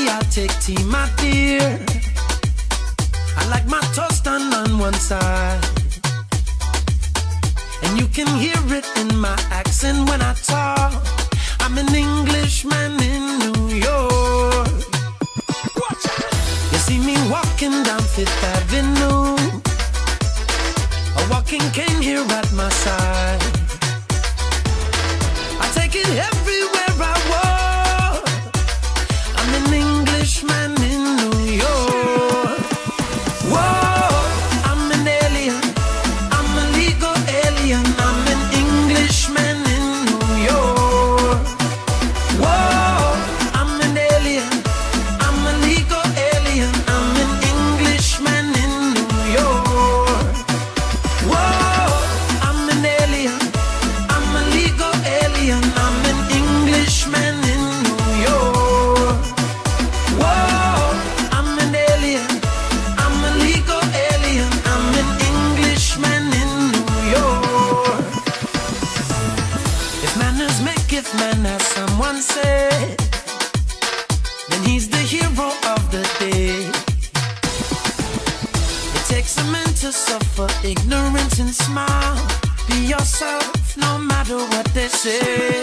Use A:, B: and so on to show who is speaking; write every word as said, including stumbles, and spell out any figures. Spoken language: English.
A: coffee, I'll take tea, my dear. I like my toast done on one side, and you can hear it in my accent when I talk. I'm an Englishman in New York. You see me walking down Fifth Avenue, a walking cane here at my side. I take it everywhere I walk. I'm an Englishman in New York. Whoa, I'm an alien, I'm a legal alien. I'm an Englishman in New York. Whoa, I'm an alien, I'm a legal alien. I'm an Englishman in New York. Whoa, I'm an alien, I'm a legal alien. I'm an Englishman in New York. Whoa, I'm an alien, I'm a legal alien. I'm an Englishman in New York. If manners maketh man, as someone said, then he's the hero of the day. It takes a man to suffer ignorance and smile. Be yourself no matter what they say.